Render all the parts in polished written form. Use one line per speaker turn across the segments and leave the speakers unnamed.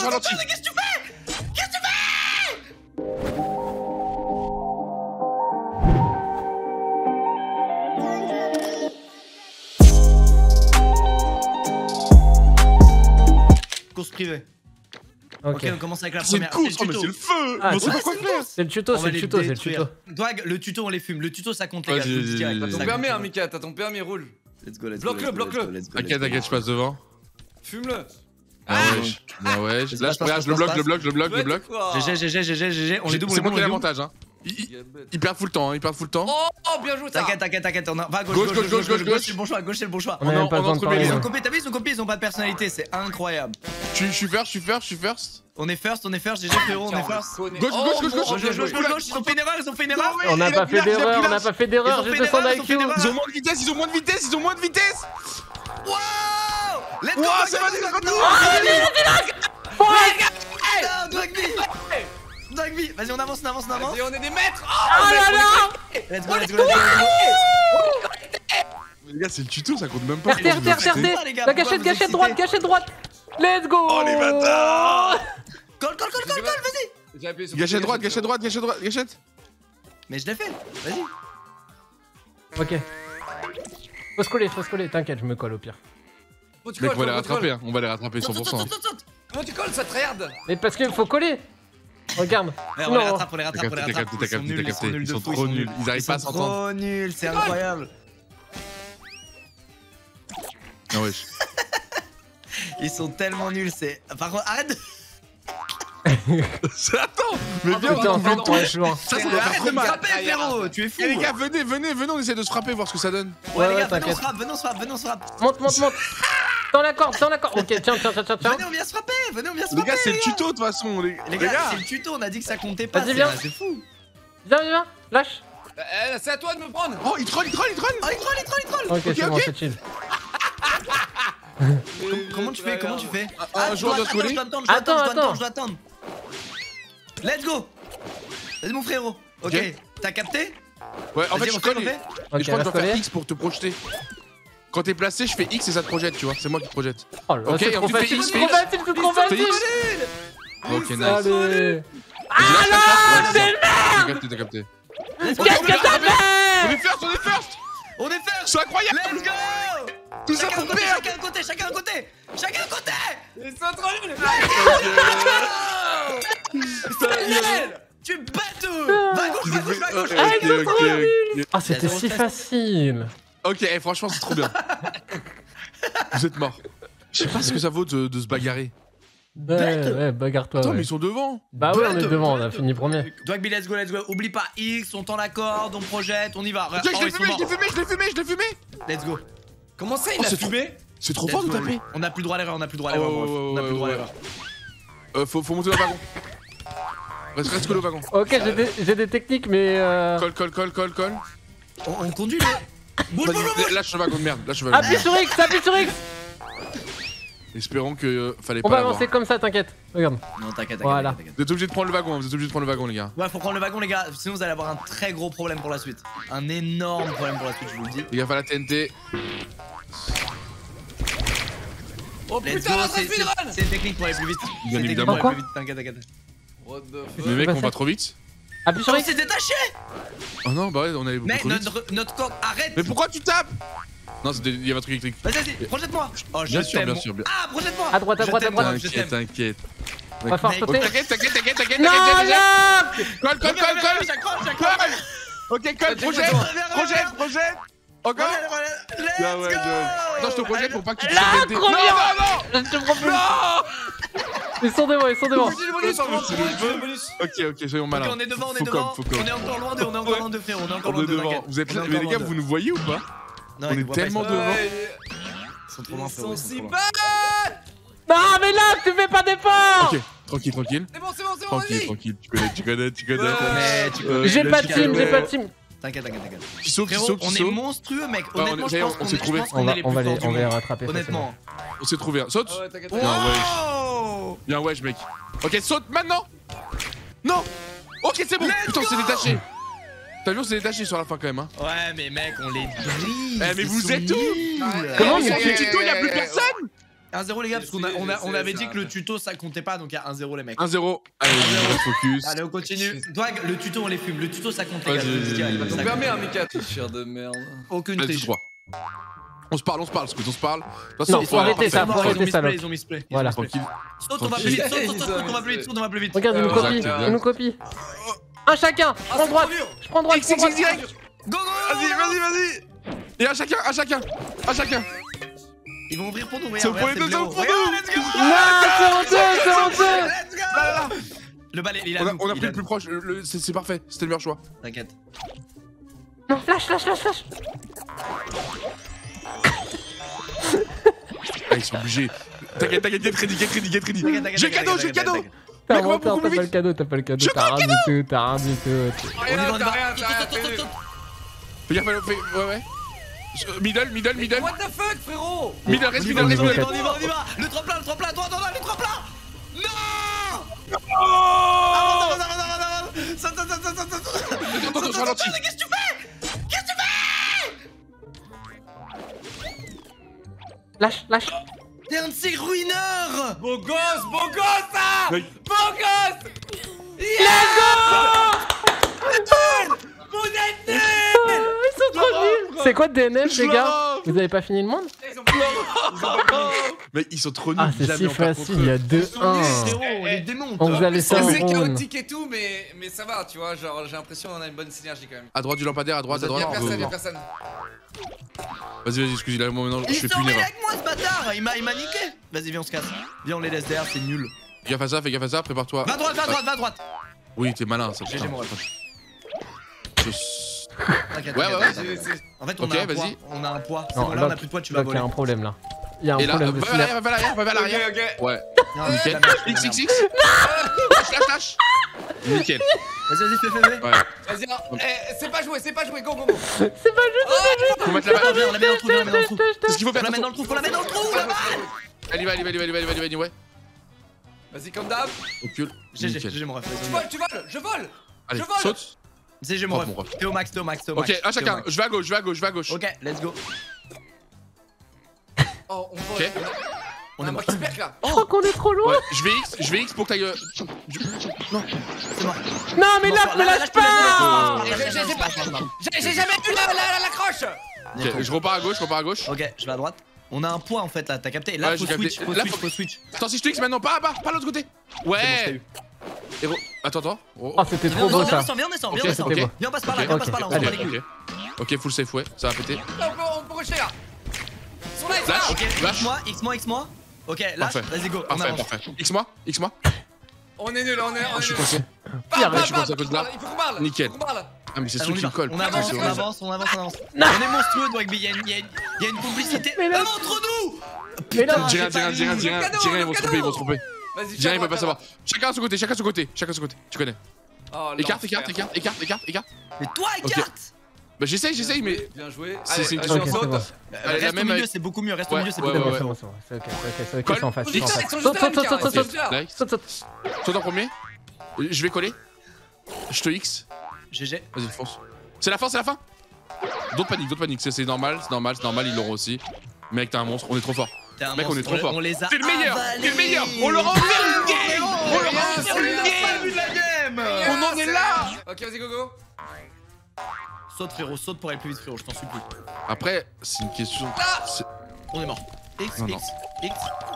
ralenti.
Qu'est-ce que tu fais? Qu'est-ce que tu fais? Course privée. Ok, on commence avec la
C'est une
première.
course, mais c'est le feu.
Ah,
On sait pas quoi faire.
C'est le tuto, c'est le tuto, c'est le tuto.
Dwag, le tuto, on les fume. Le tuto, ça compte, les gars.
Vas-y,
je vous le dis direct,
vas-y,
ça
vas-y.
Ton
compte.
permis, hein, Mika, t'as ton permis, roule.
Let's go, let's go.
Bloque-le, bloque-le.
T'inquiète, t'inquiète, je passe devant.
Fume-le.
Bien wesh. Bien wesh. Là, regarde, je le bloque, je le bloque, je le bloque, je le bloque.
GG, on les double.
C'est moi qui ai l'avantage, hein. Il perd full temps, hein, il perd full temps.
Oh, bien joué, ça.
T'inquiète, on a. Va,
Gauche,
c'est le bon choix, gauche, c'est le bon choix.
On a même pas le temps de parler.
Ils ont copié, t'as vu, ils ont copié, ils ont pas de personnalité, c'est incroyable.
Je suis first.
On est first, GG frérot, on est first.
Gauche,
Ils ont fait une erreur,
On n'a pas fait d'erreur, on n'a pas fait d'erreur, j'ai 200 d'IQ.
Ils ont moins de vitesse, ils ont moins de vitesse.
Wow! Let's go!
Wow, ça va, c'est
Dwagby! Vas-y, on avance.
Vas-y, on est des maîtres.
Oh là là!
Let's go!
Les gars, c'est le tuto, ça compte même pas.
RT. La gâchette droite. Let's go!
Oh les bâtards!
Colle, vas-y!
J'ai appuyé sur
Gâchette droite, gâchette.
Mais je l'ai fait, vas-y.
Ok. Faut se coller, t'inquiète, je me colle au pire.
Mec, on va les rattraper, hein. On va les rattraper 100%.
Saute.
Comment tu colles, ça tryhard?
Mais parce qu'il faut coller. Regarde.
On les rattrape,
T'as capté, ils sont trop nuls. Ils arrivent pas à s'entendre.
Trop nuls, c'est incroyable.
Ah wesh.
Ils sont tellement nuls, c'est. Par contre, arrête de.
Attends, mais viens,
Putain, en fait, pour les joueurs.
ça va faire
Arrête
trop
de me
mal.
frapper, frérot, tu es fou.
Eh les gars, venez, on essaie de se frapper, voir ce que ça donne.
Ouais, les gars,
t'inquiète.
venez, on se frappe.
Monte. Dans la corde. Ok, tiens.
Venez, on vient se frapper.
Les gars, c'est le tuto de toute façon.
Les gars, c'est le tuto, on a dit que ça comptait pas.
Vas-y, viens.
C'est fou.
Viens, lâche.
C'est à toi de me prendre.
Oh, il troll.
Oh, il troll.
Ok, c'est bon, c'est chill.
Comment tu fais?
Un joueur doit coller.
Je dois
Attends.
attendre. Let's go. Vas-y, mon frérot. Ok, t'as capté?
Ouais, en fait,
Vas-y,
je
refais.
colle. Et
Ok,
je crois que je
reste
dois faire
collé.
X pour te projeter. Quand t'es placé, je fais X et ça te projette, tu vois. C'est moi qui te projette.
Oh là là,
Ok,
c'est trop
ensuite,
facile,
fais
c'est
X,
trop facile.
Ok, nice.
Allez.
Ah
là, c'est
T'as capté.
Qu'est-ce que t'as fait?
On est first.
On est first.
C'est incroyable.
Let's go.
Tout ça pour perdre.
Chacun un côté.
Ils sont trop nuls.
Tu bats tout. Va à gauche.
Ok.
Ah, c'était si facile.
Ok, franchement, c'est trop bien. Vous êtes morts. Je sais pas ce que ça vaut de se bagarrer.
Ouais, bagarre-toi.
Attends,
ouais.
mais ils sont devant.
Bah ouais, on est devant, on a fini premier.
Dwagby, let's go. Oublie pas X, on tend la corde, on projette, on y va.
Ok, je l'ai fumé.
Let's go.
Comment ça, il a
c'est
fumé?
C'est trop fort de taper.
On a plus le droit à l'erreur,
Faut monter dans le wagon. Reste coller au wagon.
Ok, j'ai des techniques, mais
Colle.
On conduit là.
Vas-y, lâche le wagon de merde.
Appuie sur X.
Espérons que fallait
On
pas
va
l'avoir.
avancer comme ça, t'inquiète. Regarde.
Non, t'inquiète.
Voilà.
Vous êtes obligés de prendre le wagon, les gars.
Ouais, faut prendre le wagon, les gars. Sinon, vous allez avoir un très gros problème pour la suite. Un énorme problème pour la suite, je vous le dis.
Les gars, pas la TNT.
Oh
Let's
putain,
go,
la
c'est
speedrun.
c'est une technique pour aller plus vite.
Bien
C'est une technique
évidemment.
pour aller plus vite, t'inquiète.
What the
Mais
fuck?
mec,
passé
on va trop vite.
Appuie sur
On
X.
s'est détaché.
Oh non, bah ouais, on allait beaucoup
Mais
trop vite.
notre corde, arrête.
Mais pourquoi tu tapes? Non, il y avait un truc électrique.
Vas-y, projette-moi. Oh, je
Bien sûr,
t'aime.
bien sûr.
Ah, projette-moi.
À droite.
Je t'aime.
T'inquiète.
On va faire
Mec,
sauter.
T'inquiète.
Non, là.
Colle.
J'accroche.
Ok, colle, projette. Encore.
Let's
Ah ouais,
go.
Attends, je te projette pour pas que tu te
Là,
fasses TNT.
trop
Non,
bien.
non,
Je te propose.
non.
Ils sont devant.
Ok, soyons malins.
Ok, on est devant.
Faut comme.
On est encore loin d'eux, frérot. On est encore loin d'eux, t'inquiète.
Vous êtes là,
On est
mais les
encore
gars,
loin
vous
d'eux.
nous voyez ou pas?
Non,
on
ils
est
voient pas,
tellement
ils sont-
devant.
Ils sont trop loin,
Ils
frérot.
sont
Ils sont
si
trop loin.
bad.
Non, mais là, tu fais pas d'effort.
Ok, tranquille.
C'est bon, vas-y.
Tranquille. Tu connais.
Mais tu peux.
J'ai pas de team.
T'inquiète.
Qui saute.
Frérot, on est monstrueux, mec.
Ah,
Honnêtement, je pense
on s'est trouvé.
qu'on est les plus forts du
On va les
monde.
rattraper.
Honnêtement.
On s'est trouvé. Saute.
Ah ouais, t'inquiète.
Wow.
Bien wesh, mec. Ok, saute maintenant. Non. Ok, c'est bon. Putain, on s'est détaché. T'as vu, on s'est détaché sur la fin quand même. Hein.
Ouais, mais mec, on les brise.
Eh, mais
ils
vous
sont
êtes où?
nuls.
Comment
il y a
il
plus personne?
1-0 les gars, parce qu'on on avait dit
c'est
que le tuto ça comptait pas, donc il y a 1-0 les mecs.
1-0. Allez, on reste focus.
Allez, on continue. Dwag, le tuto on les fume, le tuto ça compte les gars.
Vas-y,
je vous le dis direct,
vas-y,
ça
On
compte.
permet un méca. Tricheur de merde.
Aucune
Vas-y,
triche.
3. On se parle, Scout, on se parle. De toute
Non,
façon,
faut arrêter ça, faut arrêter ça,
Ils ont misplay.
Voilà.
Tranquille.
Saute, on va plus vite, saute, on va plus vite, saute, on va plus vite.
Regarde, il nous copie,
Exact.
il nous copie. Un chacun, prends droite, je prends droite,
X, X, X, direct.
Go, go,
Vas-y. Et à chacun.
Ils vont ouvrir pour nous,
C'est au point de deux, c'est au point de deux.
Let's go.
Non, c'est honteux.
Let's go.
Là.
Le balai, il a nous,
On a
il
pris le plus proche. C'est parfait. C'était le meilleur choix.
T'inquiète.
Non, flash.
Ah, ils sont obligés. T'inquiète, get ready. J'ai le cadeau.
T'as
Mec, on va
pas
beaucoup
le
vite.
cadeau, t'as rien du tout.
On y va, on y va.
Fais gaffe, ouais. Middle.
What the fuck, frérot?
Middle, reste
On y
middle.
va. Le tremplin, droit, le tremplin. Non. Avance. Saute.
Attends, je ralentis.
Qu'est-ce que tu fais?
Lâche.
T'es un de ces ruineurs.
Beau gosse, ça!
Oui.
Beau gosse! Vous êtes nuls!
Ils sont trop nuls. C'est quoi DNF les gars?
Je
Vous avez pas fini le monde?
Ils ont pas
Mais ils sont trop nuls.
Ah, c'est
jamais
si
on perd
facile,
contre
il y
eux.
a 2-1.
Frérot, on les démonte.
On vous a laissé un
C'est
round.
chaotique et tout, mais ça va, tu vois. Genre, j'ai l'impression qu'on a une bonne synergie quand même.
À droite du lampadaire, à droite.
Y'a personne.
Vas-y, excusez-moi, maintenant je
Il
fais
se
plus une
met
erreur.
avec moi ce bâtard. Il m'a niqué. Vas-y, viens, on se casse. Viens, on les laisse derrière, c'est nul.
Fais gaffe à ça, prépare-toi.
Va à droite.
Oui, t'es malin, ça.
GG, mon ref. T'inquiète.
Ouais.
En fait,
Ok,
on a un
vas-y.
poids. On a un poids. C'est
Non,
bon, là, on a plus de poids, tu vas
il y
voler.
a un problème là. Il y a un
Et là,
problème de synergie.
va à l'arrière.
Ok.
Ouais,
Non,
nickel.
c'est la merde.
X. Lâche. Nickel.
Vas-y, fais.
Ouais.
Vas-y, c'est pas joué, go.
C'est pas juste.
Faut mettre la balle.
Viens, on la met dans le trou,
C'est ce qu'il faut
On
faire.
la met dans le trou, la balle.
Allez, ouais.
Vas-y, comme d'hab.
Ocule. Nickel.
GG, mon ref.
Tu voles, je vole.
Allez,
Je vole.
saute.
GG, mon
Hop, mon
ref.
ref.
T'es au max.
Ok, à chacun. Je vais à gauche.
Ok, let's go.
Oh, on vole.
Ok.
On a un mec qui perd là.
Je crois qu'on est trop loin.
Ouais, je vais X pour que ta gueule. Non.
C'est mort.
Non, mais lâche, me lâche pas.
J'ai jamais vu la croche.
Ok, je repars à gauche.
Ok, je vais à droite. On a un poids en fait là, t'as capté. Là,
Ouais,
faut
j'ai capté.
switch,
Là,
faut switch.
Attends, si je te X maintenant, pas l'autre côté.
C'est bon, je t'ai
Ouais.
eu.
Héros. Attends.
Oh, c'était trop beau ça.
Viens,
Ok,
descends.
c'était beau.
Viens, passe par là,
Ok,
viens, passe par là, on s'en bat les couilles.
Ok, full safe, ouais, ça va péter.
On peut rusher là. Ils sont là.
Lâche.
Ok,
Lâche.
X-moi. Ok, lâche,
Parfait.
vas-y, go. On avance.
Parfait. X-moi.
On est nul,
Je suis coincé.
Pire,
je suis coincé à cause de là.
Il faut qu'on parle.
Nickel.
Il faut qu'on parle.
Ah, mais c'est
Allez,
ce
on y
qui
va.
me colle.
On avance,
putain,
on avance.
Non.
On est monstrueux, Dwagby, il y a une complicité.
Mais là-
Entre nous.
Mais là-
Dis rien, ils vont se tromper.
Vas-y,
Dis rien, ils vont pas savoir. Chacun à son côté. Tu connais.
Oh,
Écarte.
Mais toi,
Ok.
écarte.
Bah, j'essaye, mais.
Bien joué.
C'est une
Allez,
chance.
Ok, c'est
saute.
bon.
Elle est la
Reste au
même
milieu,
avec.
c'est beaucoup mieux. Reste au
Ouais,
milieu, c'est
ouais,
beaucoup mieux.
C'est bon, c'est ok, c'est ok,
Colle.
c'est en face.
Ils sont
Saute.
juste là, Mika,
Saute en premier. Je vais coller. Je te X.
GG.
Vas-y, fonce. C'est la fin. D'autres paniques. C'est normal, ils l'auront aussi. Mec, t'es un monstre, on est trop fort. Mec, on est trop fort.
On les a.
T'es le meilleur.
avalés.
On leur a fait une game. On leur a fait
On
une
les a pas vu
game.
de la game.
On en est là.
Ok, vas-y, go.
Saute, frérot, saute pour aller plus vite, frérot, je t'en supplie.
Après, c'est une question. c'est-
On est mort. X.
Non.
X.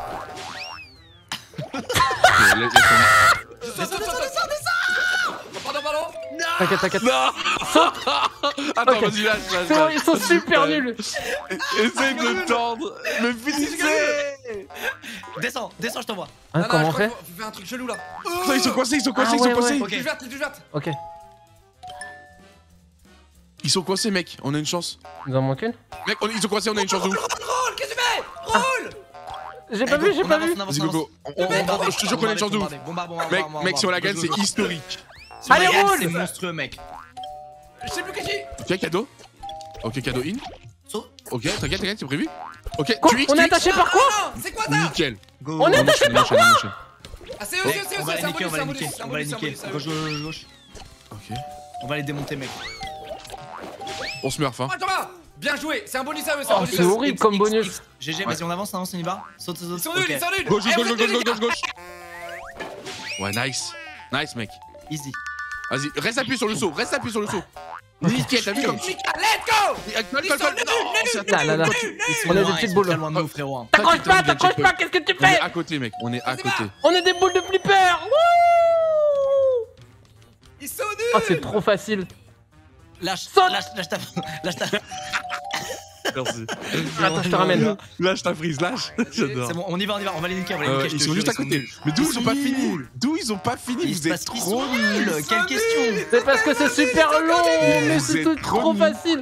Ok, laisse-moi.
Pardon.
T'inquiète.
Non. Attends,
Ok.
vas-y, lâche.
C'est bon, ils sont super nuls.
Essaye de tendre. Mais finissez.
Descends, je t'envoie.
Hein, comment on fait?
Fais un truc chelou là.
Putain, ils sont coincés.
Ah, ouais.
Ok.
Du verte.
Ok,
Ils sont coincés, mec. On a une chance.
il nous en manque une?
Mec, ils sont coincés, on a une chance de ouf.
Roule, qu'est-ce que tu fais? Roule.
J'ai pas vu.
Vas-y, go. Je te jure qu'on a une chance de ouf. Mec, si on la gagne, c'est historique.
Allez, roule.
C'est monstrueux, mec.
Je sais plus que j'ai.
Ok, cadeau. Ok, cadeau in.
Saute.
Ok, t'inquiète, c'est prévu. Ok,
Quoi?
tu X.
On est attaché par quoi?
Non, c'est quoi ça?
Nickel.
Go.
On est attaché par quoi?
Ah, c'est
On va les niquer, on va les niquer. Gauche.
Ok.
On va les démonter, mec.
On se meurt, fin.
Oh, Thomas. Bien joué, c'est un bonus à eux, c'est un
Oh,
bonus
c'est
à eux.
horrible comme bonus.
GG, vas-y, on avance, on y va. Saute, saute,
Ils sont
saute.
nuls,
Ok.
ils sont nuls.
Gauche,
Eh,
gauche,
vous
gauche,
êtes nuls,
gauche,
les
gauche, gauche. Ouais, nice. Nice, mec.
Easy.
Vas-y, reste appuyé sur le saut, reste appuyé sur le saut. Nickel, t'as vu comme.
gars. Let's go.
Là, là. On est des petites boules.
Très loin de nous, frérot.
T'accroches pas, qu'est-ce que tu
On est
fais?
à côté, mec, on est à côté.
On est des boules de flipper. Wouh!
Ils sont nuls.
Oh, c'est trop facile.
Lâche,
Saute.
lâche ta. Lâche ta.
Merci.
Attends, je te ramène.
Lâche ta prise, lâche. J'adore.
C'est bon, on y va, on va les niquer, on va les niquer. je
Ils
te
sont
jure,
juste à côté.
nuls.
Mais d'où ils ont pas
Ils sont
fini?
nuls.
D'où ils ont pas fini?
Il
Vous
se
êtes
passe qu'ils
trop
sont
nuls.
nuls. Quelle question.
C'est parce que c'est super long, mais
Vous
c'est
êtes
tout
trop
trop
nuls.
facile.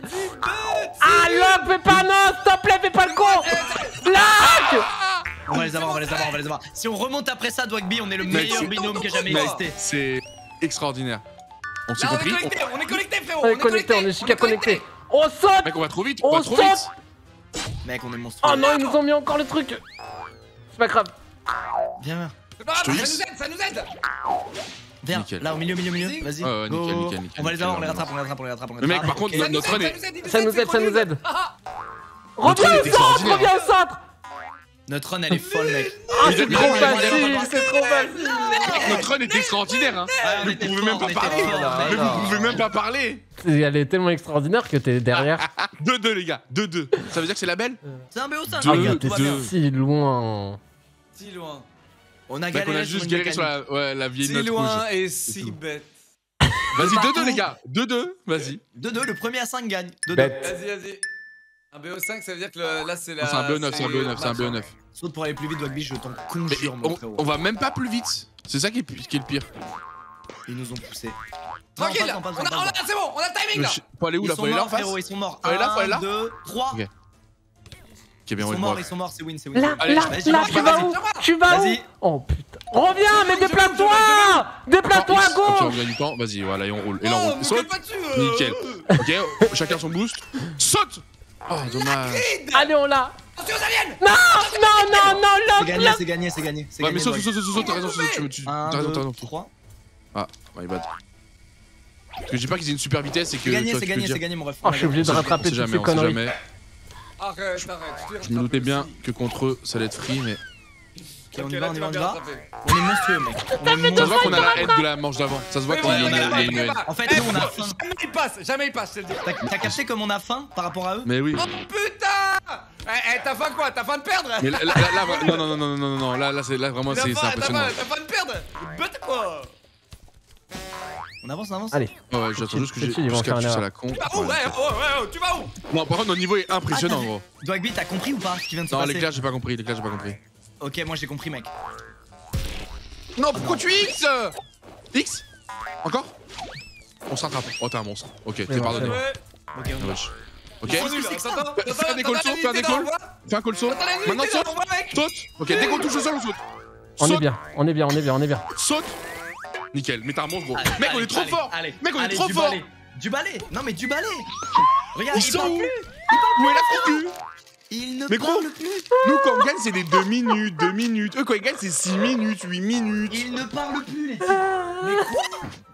Ah, Locke, fais pas non, s'il te plaît, fais pas le con. Locke!
On va les avoir, on va les avoir, on va les avoir. Si on remonte après ça, Dwagby, on est le meilleur
c'est-
binôme qui a jamais
Mec,
existé.
c'est extraordinaire. On s'est
Là, on est
compris?
connectés, on est connectés, frérot.
On est connecté, on est giga connecté. On saute!
Mec, on va trop vite,
On
on va trop
saute.
vite.
Mec, on est monstrueux.
Oh non, ils nous ont mis encore le truc. C'est pas grave.
Viens,
C'est pas grave,
Je te
ça
dis-
nous aide, ça nous aide.
viens.
Nickel.
Là, au milieu, milieu, milieu. Vas-y.
Ouais, ouais,
Go.
nickel, nickel, nickel,
On va les avoir, on les
nickel,
rattrape, on les rattrape, on les rattrape. on les
Mais mec,
rattrape.
par contre,
Ok.
notre run est.
Ça nous aide, ça nous aide.
Notre
Reviens
run
au
est
centre,
extraordinaire.
reviens au centre.
Notre run, elle est folle, mec.
Ah, c'est
Mais
trop
non, mais
facile, c'est trop facile.
Notre run est extraordinaire, hein.
Ah, on
Vous
était
pouvez
fort,
même pas
on était
parler.
fort.
Mais vous pouvez même pas parler.
Elle est tellement extraordinaire que t'es derrière.
2-2, les gars, 2-2. Ça veut dire que c'est la belle?
C'est un BO5.
Deux,
Ah,
regarde,
t'es
tout va bien.
si loin.
Si loin.
On a
Mec,
galéré
on a juste galéré sur la vieille
Si
note
loin
rouge.
et si
tout.
bête.
Vas-y,
Partout.
2-2, les gars. 2-2, vas-y.
2-2, le premier à 5 gagne. 2-2.
Bête.
Vas-y, vas-y. Un BO5, ça veut dire que là, c'est la.
C'est un BO9, c'est un BO9, c'est un BO9.
Saute pour aller plus vite, Dwagby, je t'en
Mais
conjure, mon frérot.
on va même pas plus vite. C'est ça qui est le pire.
Ils nous ont poussé.
Tranquille,
Non, pas,
c'est bon, on a le timing là.
Faut aller où
Ils
là?
sont
Faut aller là en
morts,
face?
frérot, ils sont morts.
Faut aller là, faut aller là
1, 2, 3.
Ok. Ok,
Ils
bien, on
sont
est
morts,
mort.
ils sont morts, c'est win, c'est win.
Là,
Allez,
là,
vas-y,
là,
vas-y,
tu vas
vas-y.
où? Tu vas où?
Vas-y.
Oh putain. Reviens, mais déplace-toi! Déplace-toi à
Ok, on
gauche!
gagne du temps. Vas-y, voilà, et on roule. Et là, on
Oh,
roule.
vous
Saute.
faites pas dessus.
Nickel. Ok, chacun son boost. Saute! Oh, dommage.
Allez, on l'a!
Attention, ça vienne.
Non, non,
C'est
Locke,
gagné,
Locke!
c'est gagné, c'est gagné. C'est
Ouais, mais
gagné,
saute, saute, saute, saute, t'as raison, saute, t'as
1,
raison,
2,
t'as raison.
3.
Ah, my bad. Parce que je dis pas qu'ils aient une super vitesse et que.
C'est gagné,
tu vois,
c'est
tu peux
gagné,
dire.
c'est gagné, mon ref.
Oh, je suis obligé de
On
rattraper
sait
toutes
jamais,
ces
on sait
conneries.
jamais.
Arrête.
Je me doutais bien que contre eux, ça allait être free, mais.
Ok, on y va, on y va, on y
bien
va.
rattrapé.
On est monstrueux, mec. On est
Ça se
monstrueux.
voit qu'on a la haine de la manche d'avant. Ça se voit
Ouais,
qu'il y
ouais,
a
ouais,
une
ouais,
haine.
ouais.
En fait,
Eh,
nous, on a
frérot,
faim.
Jamais il passe, je te le dis.
T'as capté comme on a faim par rapport à eux?
Mais oui.
Oh putain. T'as faim quoi? T'as faim de perdre?
Mais là, non, là, vraiment, c'est impressionnant.
T'as faim de perdre? Bête quoi?
On avance, on avance.
Allez,
Ouais, j'attends juste que j'ai
Petit, ils vont
jusqu'à
faire une
tuer
erreur.
la con.
Tu vas où? Ouais, tu vas où?
Non, par contre, notre niveau est impressionnant,
Ah,
gros.
Dwagby, t'as compris ou pas ce qui vient de se
Non,
passer?
l'éclair, j'ai pas compris. L'éclair, j'ai pas compris.
Ok, moi j'ai compris, mec.
Non, pourquoi tu X? X? Encore? On se rattrape. Oh, t'es un monstre. Ok, t'es
bon,
pardonné.
c'est
Ouais.
Ok,
Ah,
on y va.
wesh. Ok.
Ils sont nuls, attends,
Fais un décolle saut, fais un décolle. Fais un call saut. Maintenant, saute. Saute. Ok, dès qu'on touche le sol, on saute.
on est
Saute.
bien, on est bien, on est bien, on est bien.
Saute. Nickel. Mais t'es un monstre, gros.
Allez,
Mec, on
allez,
est trop
allez,
fort.
allez,
Mec, on est
allez,
trop
du
fort.
balai. Du balai. Non, mais du balai. Regarde,
Ils
il
sont
parle
où?
plus.
Où est la figure?
Il ne
Mais gros,
parle plus.
nous quand on gagne c'est des 2 minutes, 2 minutes. Eux quand ils gagnent c'est 6 minutes, 8 minutes.
Il ne parle plus, les types.
Mais quoi?